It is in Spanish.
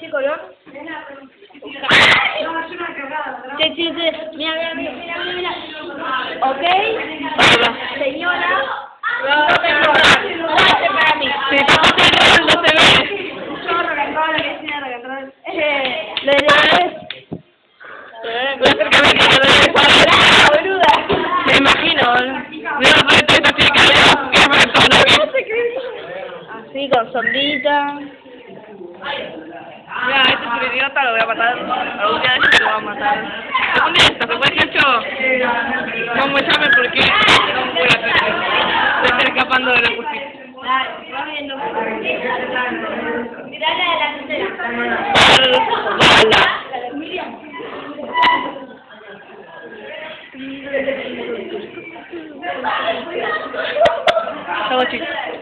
chicos, ¿no? Sí, mira, mira. Ok, señora. No para mí. Sí, no se ve. Lo de la vez. Voy a hacer que me quede de Boluda. me imagino. No sé, estoy así que qué persona que... Así con sombrita. Mira, este es un idiota, lo voy a matar. Algún día de esto lo voy a matar. ¿Dónde está? ¿Se puede hecho? No me llame porque no voy a hacer. Estoy escapando de la justicia. Va viendo. Mirala de la tercera. Bala. Chau, chicos.